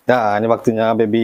Ya, ini waktunya baby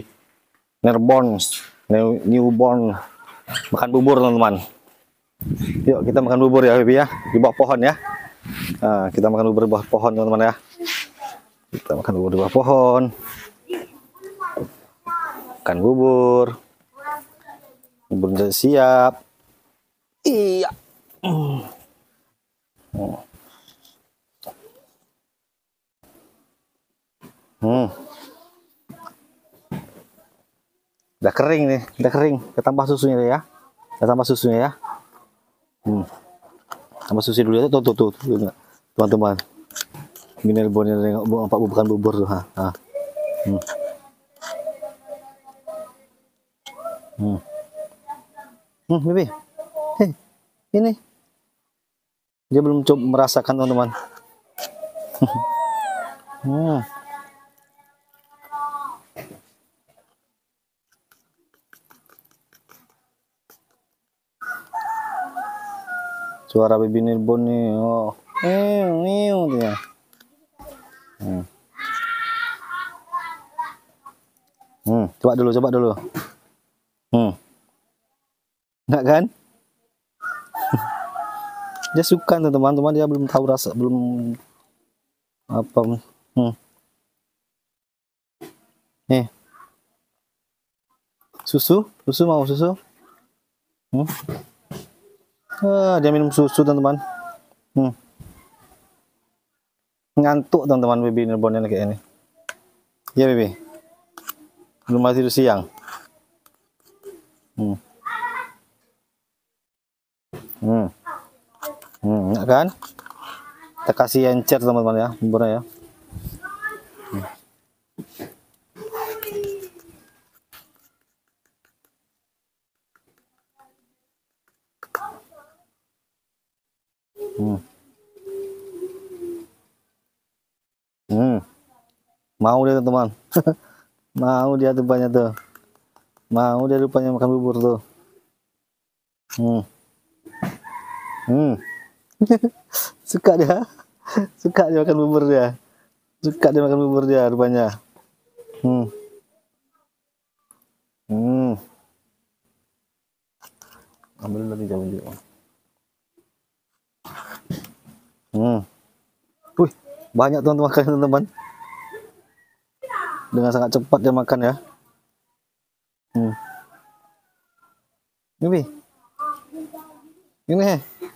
newborn makan bubur, teman-teman. Yuk kita makan bubur ya, baby ya, di bawah pohon ya. Nah, kita makan bubur di bawah pohon, teman-teman ya. Kita makan bubur di bawah pohon. Makan bubur. Bubur sudah siap. Iya. Udah kering nih, udah kering. Kita tambah susunya ya. Kita tambah susunya ya. Tambah susu dulu ya. Tuh. Teman-teman. Ini bonnya bukan bubur tuh. Baby. Hei, ini. Dia belum coba merasakan, teman-teman. Suara baby newborn nih. Oh. Dia. Coba dulu. Enggak kan? Dia suka, teman-teman. Dia belum tahu rasa, belum apa. Nih. Susu mau susu? Dia minum susu, teman-teman. Ngantuk, teman-teman, baby newborn kayak ini. Iya, baby. Belum masih tidur siang. Enggak kan? Kita kasih encer, teman-teman ya, buburnya ya. Mau dia, teman-teman. Mau dia rupanya tuh. Mau dia rupanya makan bubur tuh. Suka dia. Suka dia makan bubur dia. Suka dia makan bubur dia rupanya. Ambil lagi jauh juga. Wih, banyak teman-teman makan, teman-teman. Dengan sangat cepat dia makan ya. Ini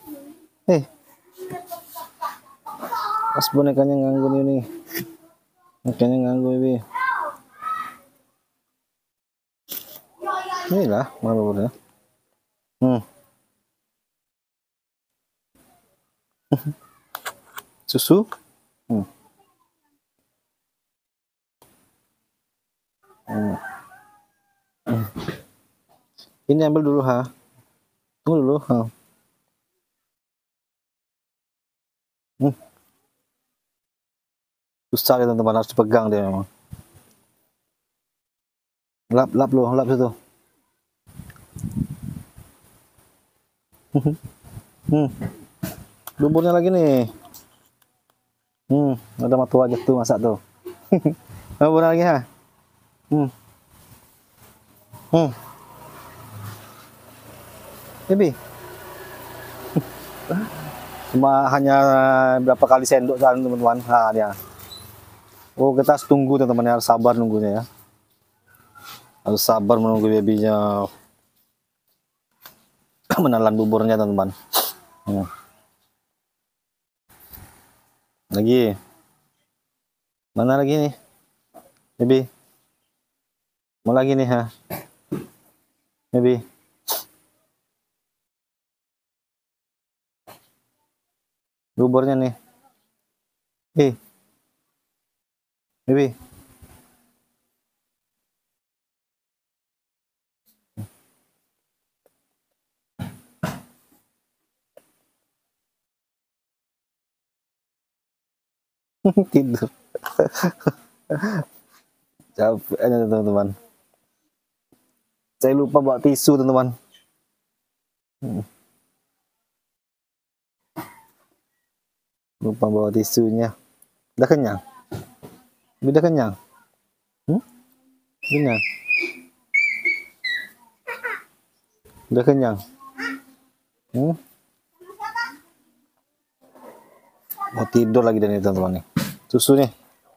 pas bonekanya nganggur ini. Bonekanya nganggur ini. Inilah malunya. Susu. Ini ambil dulu, tunggu dulu, susah ya, teman-teman, harus dipegang dia memang. Lap situ. Buburnya lagi nih. Ada matu aja tuh masak tuh. Bubur lagi Baby. Cuma hanya berapa kali sendok saja, teman-teman. Dia. Oh, kita harus tunggu, teman-teman, harus sabar nunggunya ya. Harus sabar menunggu babynya menelan buburnya, teman-teman. Lagi. Mana lagi nih? Baby. Mau lagi nih, Baby. Buburnya nih. Baby. Tidur. Capek aja, teman-teman. Saya lupa bawa tisu, teman-teman. Lupa bawa tisunya. Udah kenyang? Udah kenyang? Kenyang. Udah kenyang. Mau tidur lagi dan ini teman-teman nih. Susu nih.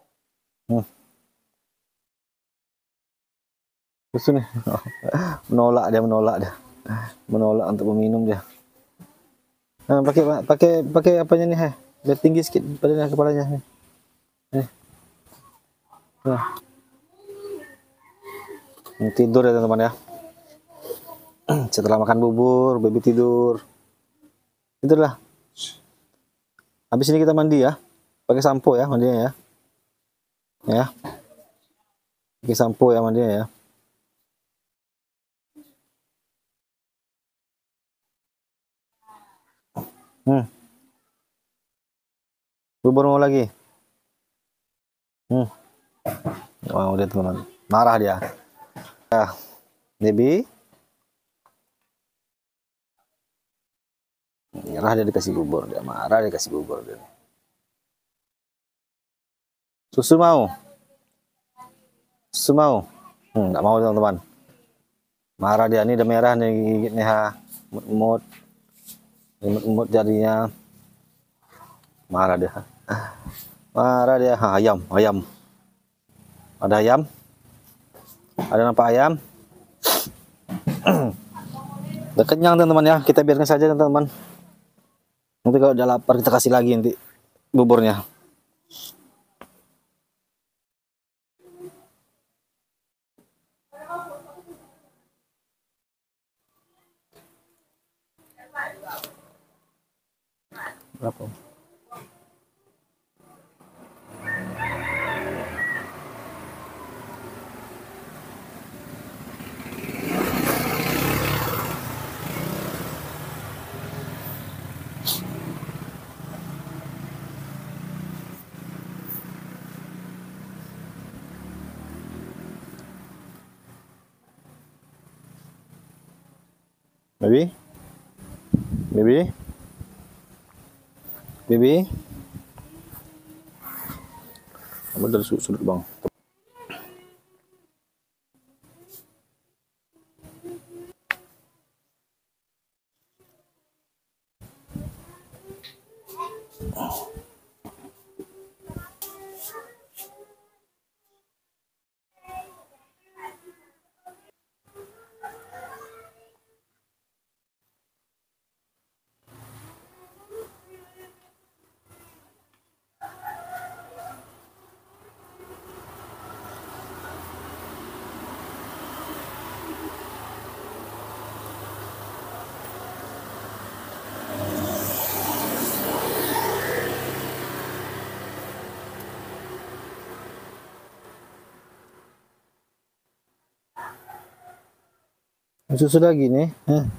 Susu nih. menolak dia. Menolak untuk meminum dia. Nah, pakai apanya nih, biar tinggi sedikit badannya, kepalanya nih. Nah. Tidur ya teman-teman ya. Setelah makan bubur, baby tidur. Tidurlah. Habis ini kita mandi ya. Pakai sampo ya mandinya ya. Ya. Pakai sampo ya mandinya ya. Bubur mau lagi. Wow, dia teman-teman. Marah dia. Ya. Baby. Marah dia dikasih bubur. Dia marah dia dikasih bubur dia. Susu mau? Susu mau? Nggak mau teman-teman. Marah dia, ini udah merah nih gigitnya, imut jadinya. Marah dia. Marah dia. Ayam. Ada ayam? Ada nampak ayam? Udah kenyang teman-teman ya, kita biarkan saja teman-teman. Nanti kalau udah lapar kita kasih lagi nanti buburnya. Berapa? Baby? Kamu dari sudut bang. Susu lagi nih.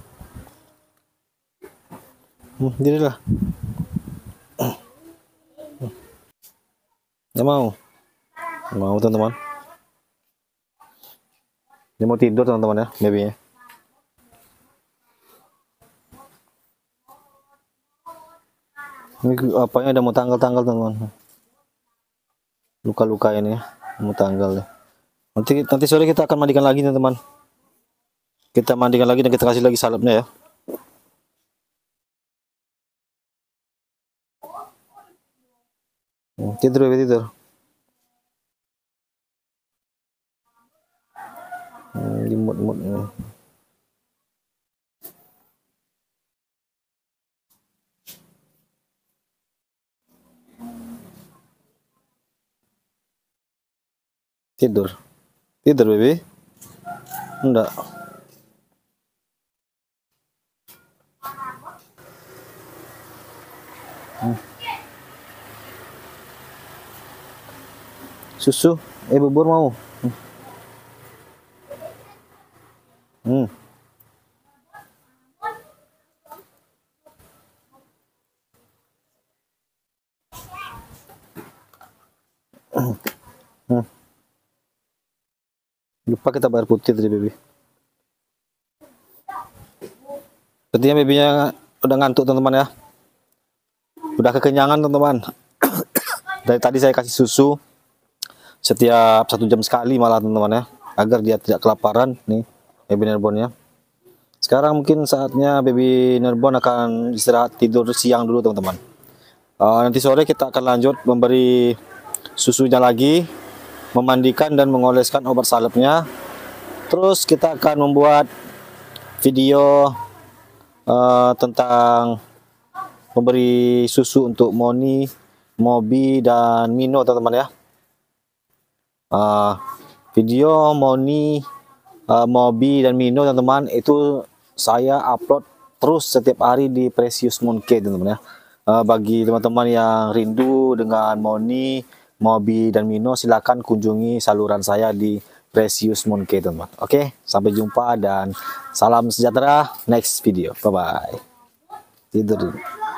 Jadilah. Nggak mau. Mau teman-teman. Dia mau tidur teman-teman ya, babynya. Ini apanya udah mau tanggal teman-teman. Luka-luka ini ya, mau tanggal ya. Nanti sore kita akan mandikan lagi teman-teman. Kita mandikan lagi dan kita kasih lagi salapnya ya. Tidur baby, tidur. Imut ini. Tidur baby. Enggak. Susu, bubur mau. Lupa kita bayar putih tadi baby. Sepertinya babynya udah ngantuk teman-teman ya. Udah kekenyangan teman-teman. Dari tadi saya kasih susu setiap 1 jam sekali malah teman-teman ya. agar dia tidak kelaparan. Nih baby newbornnya. Sekarang mungkin saatnya baby newborn akan istirahat tidur siang dulu teman-teman. Nanti sore kita akan lanjut memberi susunya lagi, memandikan dan mengoleskan obat salepnya. Terus kita akan membuat video tentang memberi susu untuk Moni, Mobi, dan Mino teman-teman ya. Video Moni, Mobi, dan Mino teman-teman itu saya upload terus setiap hari di Precious Mooncake teman-teman ya. Bagi teman-teman yang rindu dengan Moni, Mobi, dan Mino, silakan kunjungi saluran saya di Precious Mooncake teman-teman. Oke, sampai jumpa dan salam sejahtera next video. Bye bye. Tidur dulu.